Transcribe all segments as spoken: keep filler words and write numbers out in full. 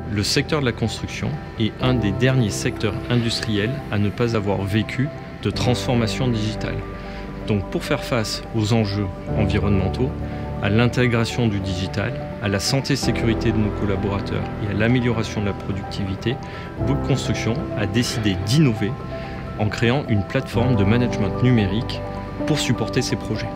le secteur de la construction est un des derniers secteurs industriels à ne pas avoir vécu de transformation digitale. Donc pour faire face aux enjeux environnementaux, à l'intégration du digital, à la santé et sécurité de nos collaborateurs et à l'amélioration de la productivité, Bouygues Construction a décidé d'innover en créant une plateforme de management numérique pour supporter ces projets.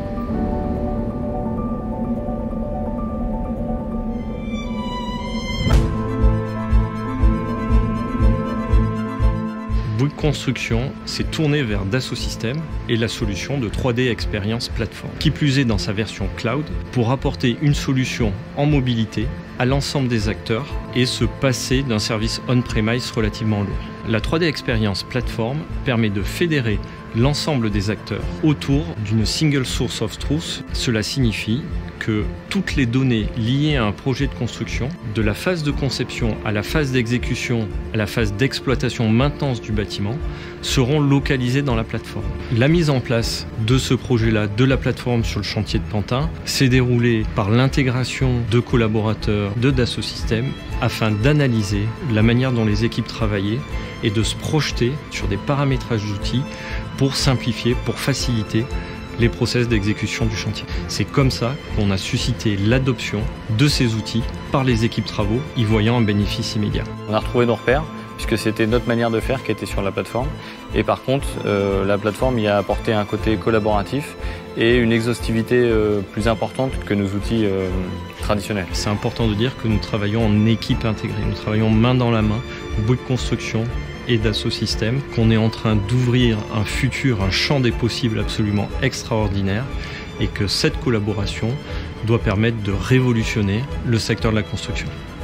Bouygues Construction s'est tourné vers Dassault Systèmes et la solution de trois D Experience Platform, qui plus est dans sa version cloud, pour apporter une solution en mobilité à l'ensemble des acteurs et se passer d'un service on-premise relativement lourd. La trois D Experience Platform permet de fédérer l'ensemble des acteurs autour d'une single source of truth. Cela signifie que toutes les données liées à un projet de construction, de la phase de conception à la phase d'exécution, à la phase d'exploitation maintenance du bâtiment, seront localisées dans la plateforme. La mise en place de ce projet-là, de la plateforme sur le chantier de Pantin, s'est déroulée par l'intégration de collaborateurs de Dassault Systèmes afin d'analyser la manière dont les équipes travaillaient et de se projeter sur des paramétrages d'outils pour simplifier, pour faciliter les process d'exécution du chantier. C'est comme ça qu'on a suscité l'adoption de ces outils par les équipes travaux, y voyant un bénéfice immédiat. On a retrouvé nos repères, puisque c'était notre manière de faire qui était sur la plateforme. Et par contre, euh, la plateforme y a apporté un côté collaboratif et une exhaustivité euh, plus importante que nos outils euh, traditionnels. C'est important de dire que nous travaillons en équipe intégrée, nous travaillons main dans la main, Bouygues Construction et Dassault Systèmes, qu'on est en train d'ouvrir un futur, un champ des possibles absolument extraordinaire et que cette collaboration doit permettre de révolutionner le secteur de la construction.